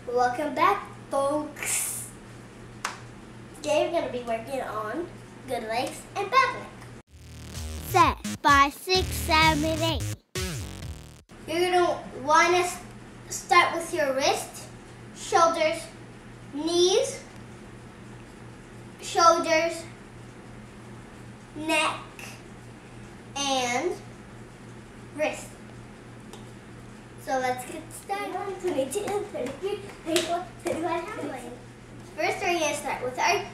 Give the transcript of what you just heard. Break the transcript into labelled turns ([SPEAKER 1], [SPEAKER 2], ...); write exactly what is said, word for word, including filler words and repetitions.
[SPEAKER 1] Welcome back, folks. Today we're going to be working on good legs and bad leg. Set five, six, seven, eight. You're going to want to start with your wrist, shoulders, knees, shoulders, neck, and wrist. So let's get started. twenty-two, thirty-three, thirty-four, thirty-five, thirty-six. First, we're going to start with our